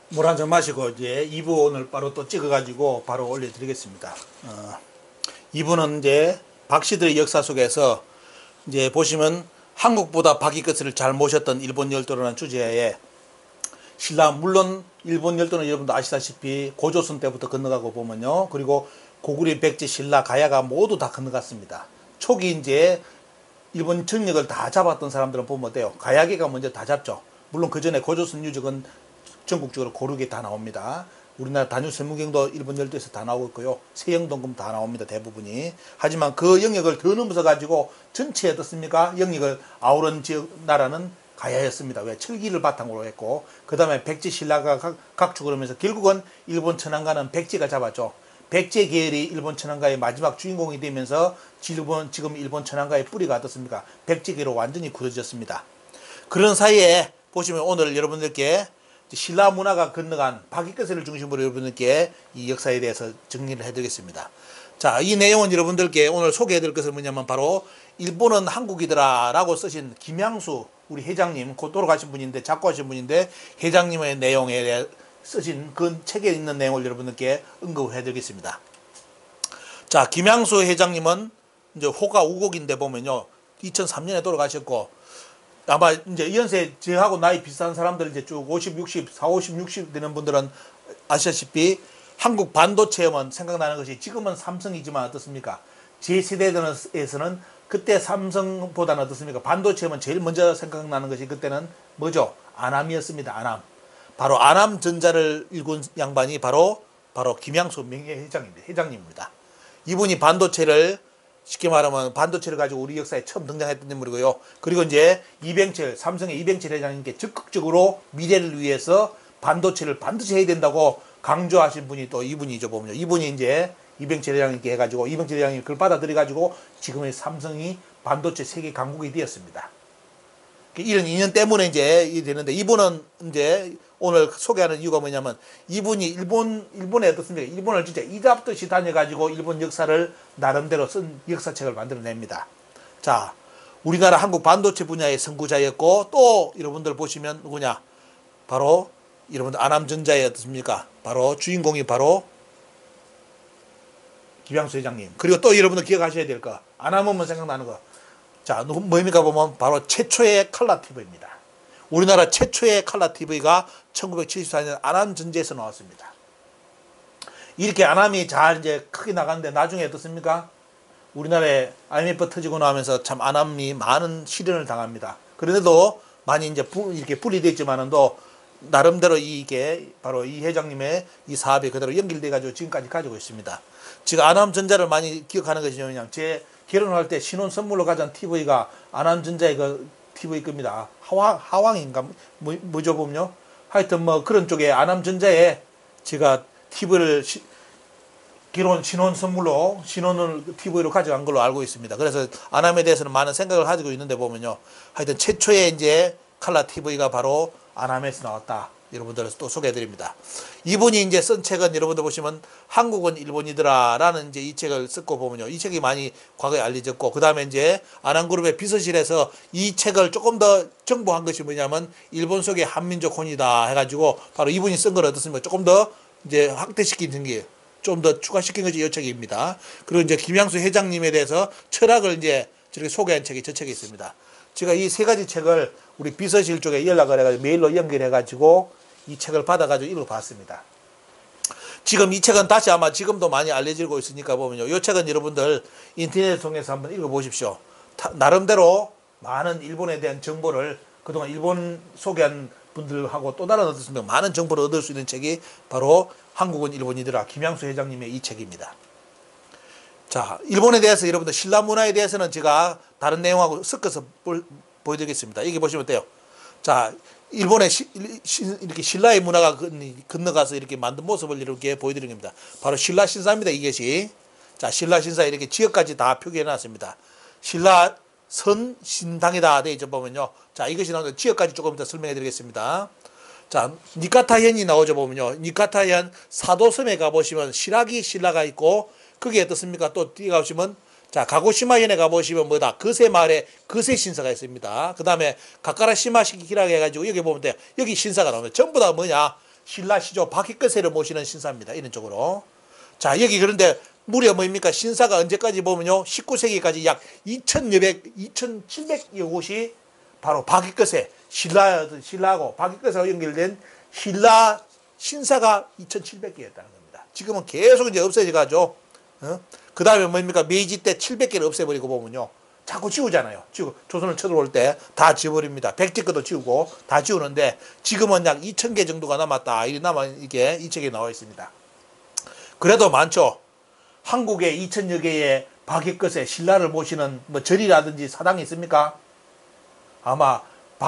물 한 잔 마시고 이제 2부 오늘 바로 또 찍어가지고 바로 올려드리겠습니다. 2부는 이제 박씨들의 역사 속에서 이제 보시면 한국보다 박이 끝을 잘 모셨던 일본 열도라는 주제에 신라, 물론 일본 열도는 여러분도 아시다시피 고조선 때부터 건너가고 보면요. 그리고 고구려, 백제, 신라, 가야가 모두 다 건너갔습니다. 초기 이제 일본 전역을 다 잡았던 사람들은 보면 어때요? 가야계가 먼저 다 잡죠. 물론 그 전에 고조선 유적은 전국적으로 고르게 다 나옵니다. 우리나라 단유설문경도 일본 열도에서 다 나오고 있고요. 세영동금 다 나옵니다. 대부분이. 하지만 그 영역을 더 넘어서 가지고 전체에 어떻습니까? 영역을 아우른 지역 나라는 가야였습니다. 왜? 철기를 바탕으로 했고 그 다음에 백제 신라가 각축을 하면서 결국은 일본 천황가는 백제가 잡았죠. 백제 계열이 일본 천황가의 마지막 주인공이 되면서 지금 일본 천황가의 뿌리가 어떻습니까? 백제 계로 완전히 굳어졌습니다. 그런 사이에 보시면 오늘 여러분들께 신라 문화가 건너간 박이끝을 중심으로 여러분들께 이 역사에 대해서 정리를 해드리겠습니다. 자, 이 내용은 여러분들께 오늘 소개해드릴 것은 뭐냐면 바로 일본은 한국이더라 라고 쓰신 김양수 우리 회장님, 곧 돌아가신 분인데 작고하신 분인데 회장님의 내용에 대해 쓰신 그 책에 있는 내용을 여러분들께 언급해드리겠습니다. 자, 김양수 회장님은 이제 호가 우곡인데 보면요 2003년에 돌아가셨고 아마 이제 연세 저하고 나이 비슷한 사람들 이제 쭉 50, 60, 40, 50, 60 되는 분들은 아시다시피 한국 반도체만 생각나는 것이 지금은 삼성이지만 어떻습니까? 제 세대에서는 그때 삼성보다는 어떻습니까? 반도체만 제일 먼저 생각나는 것이 그때는 뭐죠? 아남이었습니다. 아남. 바로 아남전자를 일군 양반이 바로 김양수 회장님입니다. 이분이 반도체를 쉽게 말하면 반도체를 가지고 우리 역사에 처음 등장했던 인물이고요. 그리고 이제 삼성의 이병철 회장님께 적극적으로 미래를 위해서 반도체를 반드시 해야 된다고 강조하신 분이 또 이분이죠, 보면요. 이분이 이제 이병철 회장님께 해가지고 이병철 회장님이 그걸 받아들여가지고 지금의 삼성이 반도체 세계 강국이 되었습니다. 이런 인연 때문에 이제 되는데 이분은 이제 오늘 소개하는 이유가 뭐냐면 이분이 일본에 어떻습니까? 일본을 진짜 이잡듯이 다녀가지고 일본 역사를 나름대로 쓴 역사책을 만들어냅니다. 자, 우리나라 한국 반도체 분야의 선구자였고 또 여러분들 보시면 누구냐? 바로 여러분들 아남전자의 어떻습니까? 바로 주인공이 바로 김양수 회장님. 그리고 또 여러분들 기억하셔야 될 거. 아남하면 생각나는 거. 자, 뭐입니까 보면 바로 최초의 칼라 TV입니다. 우리나라 최초의 칼라 TV가 1974년 아남전자에서 나왔습니다. 이렇게 아남이 잘 이제 크게 나갔는데 나중에 어떻습니까? 우리나라에 IMF 터지고 나면서 참 아남이 많은 시련을 당합니다. 그런데도 많이 이제 이렇게 분리됐지만은도 나름대로 이게 바로 이 회장님의 이 사업이 그대로 연결돼 가지고 지금까지 가지고 있습니다. 지금 아남전자를 많이 기억하는 것이 뭐냐면 제 결혼할 때 신혼 선물로 가져온 TV가 아남전자의 그 TV 겁니다. 하왕인가 뭐죠 보면요. 하여튼 뭐 그런 쪽에 아남전자에 제가 TV를 결혼 신혼 선물로 신혼을 TV로 가져간 걸로 알고 있습니다. 그래서 아남에 대해서는 많은 생각을 가지고 있는데 보면요. 하여튼 최초의 이제 칼라 TV가 바로 아남에서 나왔다. 여러분들 또 소개해드립니다. 이분이 이제 쓴 책은 여러분들 보시면 한국은 일본이더라 라는 이제 이 책을 쓰고 보면요. 이 책이 많이 과거에 알려졌고, 그 다음에 이제 아남그룹의 비서실에서 이 책을 조금 더 정보한 것이 뭐냐면 일본 속의 한민족 혼이다 해가지고 바로 이분이 쓴 걸 어떻습니까? 조금 더 이제 확대시킨 게 좀 더 추가시킨 것이 이 책입니다. 그리고 이제 김양수 회장님에 대해서 철학을 이제 저렇게 소개한 책이 저 책에 있습니다. 제가 이 세 가지 책을 우리 비서실 쪽에 연락을 해가지고 메일로 연결해가지고 이 책을 받아가지고 읽어봤습니다. 지금 이 책은 다시 아마 지금도 많이 알려지고 있으니까 보면요. 이 책은 여러분들 인터넷을 통해서 한번 읽어보십시오. 나름대로 많은 일본에 대한 정보를 그동안 일본 소개한 분들하고 또 다른 어떻습니까? 많은 정보를 얻을 수 있는 책이 바로 한국은 일본이더라. 김양수 회장님의 이 책입니다. 자, 일본에 대해서 여러분들 신라 문화에 대해서는 제가 다른 내용하고 섞어서 보여드리겠습니다. 여기 보시면 어때요? 자, 일본의 이렇게 신라의 문화가 건너가서 이렇게 만든 모습을 이렇게 보여드리는 겁니다. 바로 신라 신사입니다. 이것이. 자, 신라 신사 이렇게 지역까지 다 표기해 놨습니다. 신라 선 신당이다. 돼 있죠 보면요. 자, 이것이 나오는 지역까지 조금 이따 설명해 드리겠습니다. 자, 니카타현이 나오죠 보면요. 니카타현 사도섬에 가보시면 시라기 신라가 있고 거기에 어떻습니까? 또 뛰어가시면 자, 가고시마현에 가보시면 뭐다? 거세 마을에 거세 신사가 있습니다. 그 다음에 가까라시마시키라고 해가지고 여기 보면 돼요. 여기 신사가 나옵니다. 전부 다 뭐냐? 신라 시조 바퀴거세를 모시는 신사입니다. 이런 쪽으로. 자, 여기 그런데 무려 뭡니까? 신사가 언제까지 보면요. 19세기까지 약 2700여 곳이 바로 바퀴거세, 신라하고 바퀴거세와 연결된 신라 신사가 2700개였다는 겁니다. 지금은 계속 이제 없어져 가죠. 그 다음에 뭡니까? 메이지 때 700개를 없애버리고 보면요. 자꾸 지우잖아요. 조선을 쳐들어올 때 다 지워버립니다. 백제 것도 지우고 다 지우는데 지금은 약 2000개 정도가 남았다. 이게 이 책에 나와 있습니다. 그래도 많죠. 한국에 2000여 개의 바퀴끝에 신라를 모시는 뭐 절이라든지 사당이 있습니까? 아마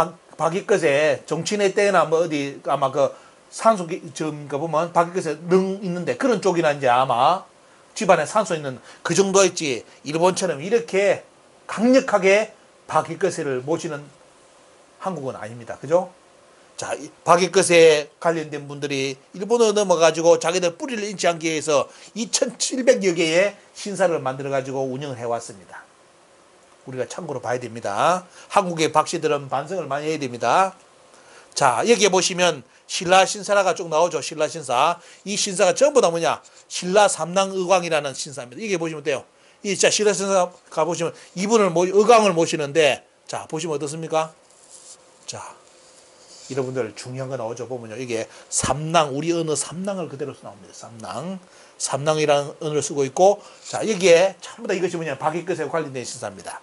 바퀴끝에 정치인의 때나 뭐 어디 아마 그 산소 가 보면 바퀴끝에 능 있는데 그런 쪽이나 이제 아마 집안에 산소 있는 그 정도 있지. 일본처럼 이렇게 강력하게 바퀴거세를 모시는 한국은 아닙니다. 그죠? 자, 바퀴거세에 관련된 분들이 일본으로 넘어가지고 자기들 뿌리를 잃지 않기 위해서 2700여 개의 신사를 만들어가지고 운영을 해왔습니다. 우리가 참고로 봐야 됩니다. 한국의 박씨들은 반성을 많이 해야 됩니다. 자, 여기에 보시면 신라 신사라가 쭉 나오죠. 신라 신사. 이 신사가 전부 다 뭐냐? 신라 삼랑의광이라는 신사입니다. 이게 보시면 돼요. 이 자 신라 신사 가보시면 이분을 의광을 모시는데 자 보시면 어떻습니까? 자 여러분들 중요한 거 나오죠. 보면요. 이게 삼랑 우리 언어 삼랑을 그대로 나옵니다. 삼랑이라는 언어를 쓰고 있고 자 여기에 전부 다 이것이 뭐냐 바퀴끝에 관련된 신사입니다.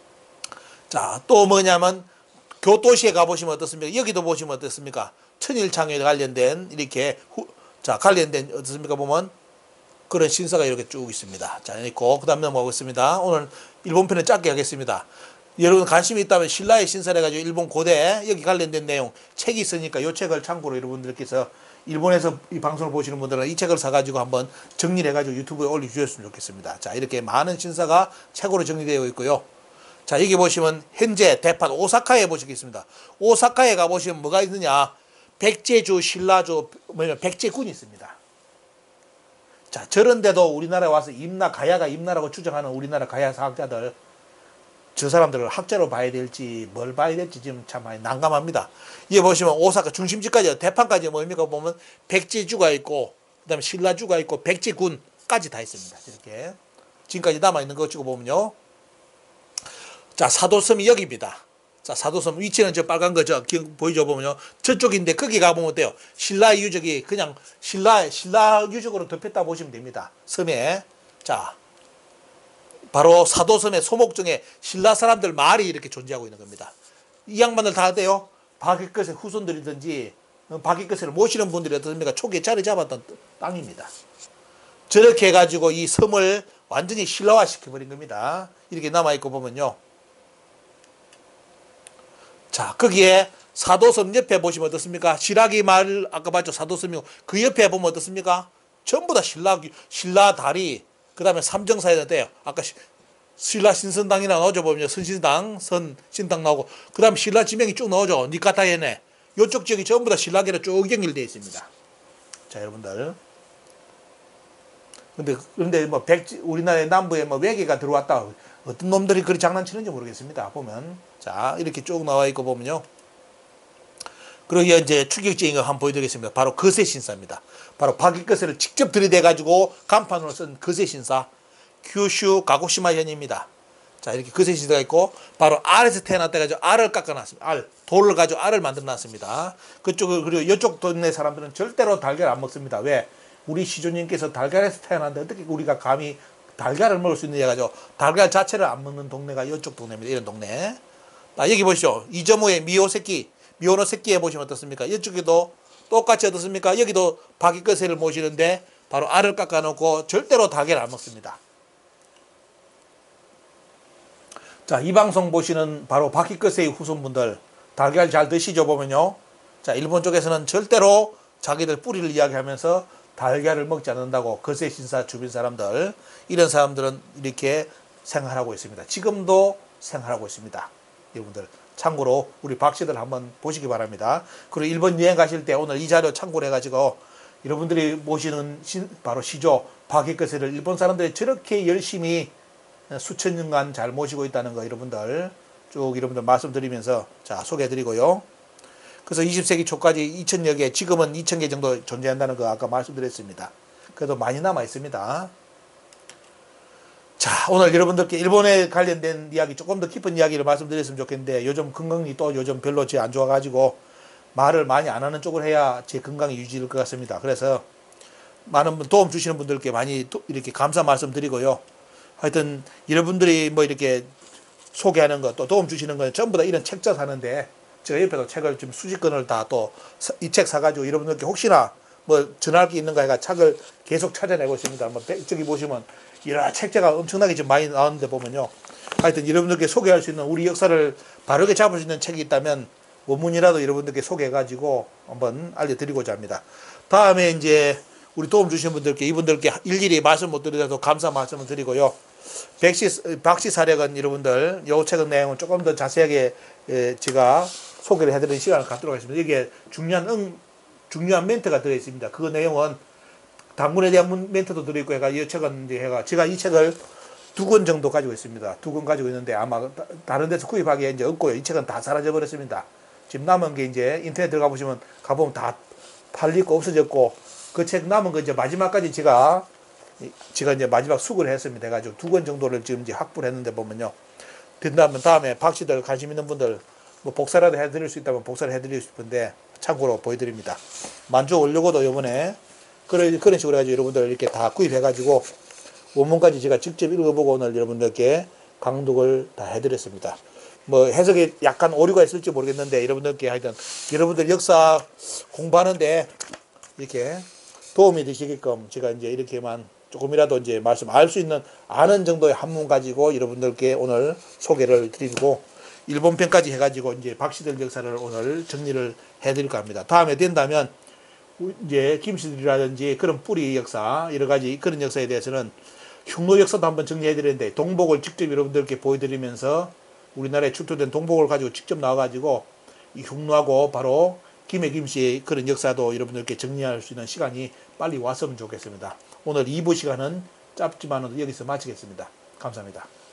자 또 뭐냐면 교토시에 가보시면 어떻습니까? 여기도 보시면 어떻습니까? 천일창에 관련된 이렇게 자 관련된 어떻습니까? 보면 그런 신사가 이렇게 쭉 있습니다. 자, 있고 그 다음 넘어가겠습니다. 오늘 일본 편을 짧게 하겠습니다. 여러분 관심이 있다면 신라의 신사를 해가지고 일본 고대 여기 관련된 내용 책이 있으니까 이 책을 참고로 여러분들께서 일본에서 이 방송을 보시는 분들은 이 책을 사가지고 한번 정리를 해가지고 유튜브에 올려주셨으면 좋겠습니다. 자, 이렇게 많은 신사가 책으로 정리되어 있고요. 자, 여기 보시면 현재 대판 오사카에 보시겠습니다. 오사카에 가보시면 뭐가 있느냐? 백제주, 신라주, 백제군이 있습니다. 자, 저런데도 우리나라에 와서 가야가 임나라고 추정하는 우리나라 가야 사학자들, 저 사람들을 학자로 봐야 될지, 뭘 봐야 될지 지금 참 많이 난감합니다. 여기 보시면 오사카 중심지까지, 대판까지 뭡니까 보면 백제주가 있고, 그 다음에 신라주가 있고, 백제군까지 다 있습니다. 이렇게. 지금까지 남아있는 거 찍어 보면요. 자, 사도섬이 여기입니다. 자, 사도섬 위치는 저 빨간 거 보이죠 보면요. 저쪽인데 거기 가보면 어때요? 신라의 유적이 그냥 신라 유적으로 덮였다 보시면 됩니다. 섬에. 자, 바로 사도섬의 소목정에 신라 사람들 마을이 이렇게 존재하고 있는 겁니다. 이 양반들 다 돼요. 바퀴끝의 후손들이든지 바퀴끝을 모시는 분들이 어떻습니까? 초기에 자리 잡았던 땅입니다. 저렇게 해가지고 이 섬을 완전히 신라화 시켜버린 겁니다. 이렇게 남아있고 보면요. 자, 거기에 사도섬 옆에 보시면 어떻습니까? 시라기 마을 아까 봤죠? 사도섬이고 그 옆에 보면 어떻습니까? 전부 다 신라 다리 그 다음에 삼정사에도 돼요. 아까 신라 신선당이나 나오죠. 보면 선신당, 신당 나오고 그 다음에 신라 지명이 쭉 나오죠. 니카타에네. 요쪽 지역이 전부 다 신라계로 쭉 연결되어 있습니다. 자, 여러분들. 그런데 뭐 우리나라의 남부에 뭐 외계가 들어왔다. 어떤 놈들이 그리 장난치는지 모르겠습니다. 보면. 자, 이렇게 쭉 나와 있고 보면요. 그리고 이제 추격적인 거 한번 보여드리겠습니다. 바로 거세신사입니다. 바로 바퀴거세를 직접 들이대가지고 간판으로 쓴 거세신사. 규슈 가고시마현입니다. 자, 이렇게 거세신사가 있고, 바로 알에서 태어났다가지고 알을 깎아놨습니다. 돌을 가지고 알을 만들어 놨습니다. 그리고 이쪽 동네 사람들은 절대로 달걀 안 먹습니다. 왜? 우리 시조님께서 달걀에서 태어났는데 어떻게 우리가 감히 달걀을 먹을 수 있느냐 해가지고 달걀 자체를 안 먹는 동네가 이쪽 동네입니다. 이런 동네. 자, 여기 보시죠. 이점호의 미호노 새끼에 보시면 어떻습니까? 이쪽에도 똑같이 어떻습니까? 여기도 바퀴거세를 모시는데 바로 알을 깎아놓고 절대로 달걀 안 먹습니다. 자, 이 방송 보시는 바로 바퀴거세의 후손분들 달걀 잘 드시죠 보면요. 자, 일본 쪽에서는 절대로 자기들 뿌리를 이야기하면서 달걀을 먹지 않는다고 거세 신사 주변 사람들 이런 사람들은 이렇게 생활하고 있습니다. 지금도 생활하고 있습니다. 여러분들 참고로 우리 박씨들 한번 보시기 바랍니다. 그리고 일본 여행 가실 때 오늘 이 자료 참고를 해가지고 여러분들이 모시는 바로 시조 바퀴거세를 일본 사람들이 저렇게 열심히 수천 년간 잘 모시고 있다는 거 여러분들 쭉 여러분들 말씀드리면서 자 소개해드리고요. 그래서 20세기 초까지 2,000여 개, 지금은 2,000개 정도 존재한다는 거 아까 말씀드렸습니다. 그래도 많이 남아 있습니다. 자, 오늘 여러분들께 일본에 관련된 이야기, 조금 더 깊은 이야기를 말씀드렸으면 좋겠는데, 요즘 건강이 또 요즘 별로 안 좋아가지고 말을 많이 안 하는 쪽을 해야 제 건강이 유지될 것 같습니다. 그래서 많은 도움 주시는 분들께 많이 이렇게 감사 말씀드리고요. 하여튼 여러분들이 뭐 이렇게 소개하는 거, 또 도움 주시는 거 전부 다 이런 책자 사는데, 제가 옆에도 책을 지금 수십 권을 다 또 이 책 사가지고 여러분들께 혹시나 뭐 전할 게 있는가 해가 책을 계속 찾아내고 있습니다. 뭐 저기 보시면 여러 책자가 엄청나게 지금 많이 나오는데 보면요. 하여튼 여러분들께 소개할 수 있는, 우리 역사를 바르게 잡을 수 있는 책이 있다면 원문이라도 여러분들께 소개해가지고 한번 알려드리고자 합니다. 다음에 이제 우리 도움 주시는 분들께, 이분들께 일일이 말씀 못 드려도 감사 말씀을 드리고요. 박씨 사력은 여러분들 요 책의 내용은 조금 더 자세하게 제가 소개를 해드리는 시간을 갖도록 하겠습니다. 이게 중요한 멘트가 들어있습니다. 그 내용은 당군에 대한 멘트도 들어있고 해가, 이 책은 이제 제가 이 책을 2권 정도 가지고 있습니다. 2권 가지고 있는데 아마 다른 데서 구입하기에 이제 없고요. 이 책은 다 사라져 버렸습니다. 지금 남은 게 이제 인터넷 들어가 보시면 가보면 다 팔리고 없어졌고, 그 책 남은 거 이제 마지막까지 제가 이제 마지막 수거를 했습니다. 해가지고 2권 정도를 지금 이제 확보를 했는데 보면요. 된다면 다음에 박씨들 관심 있는 분들 뭐 복사라도 해드릴 수 있다면 복사를 해드리고 싶은데 참고로 보여드립니다. 만주 올려고도 이번에 그런 식으로 해가지고 여러분들 이렇게 다 구입해가지고 원문까지 제가 직접 읽어보고 오늘 여러분들께 강독을 다 해드렸습니다. 뭐 해석에 약간 오류가 있을지 모르겠는데 여러분들께 하여튼 여러분들 역사 공부하는데 이렇게 도움이 되시게끔 제가 이제 이렇게만 조금이라도 이제 알 수 있는, 아는 정도의 한문 가지고 여러분들께 오늘 소개를 드리고 일본 편까지 해가지고 이제 박씨들 역사를 오늘 정리를 해드릴까 합니다. 다음에 된다면 이제 김씨들이라든지 그런 뿌리 역사, 여러 가지 그런 역사에 대해서는 흉노 역사도 한번 정리해드리는데, 동복을 직접 여러분들께 보여드리면서 우리나라에 출토된 동복을 가지고 직접 나와가지고 이 흉노하고 바로 김해 김씨의 그런 역사도 여러분들께 정리할 수 있는 시간이 빨리 왔으면 좋겠습니다. 오늘 2부 시간은 짧지만은 여기서 마치겠습니다. 감사합니다.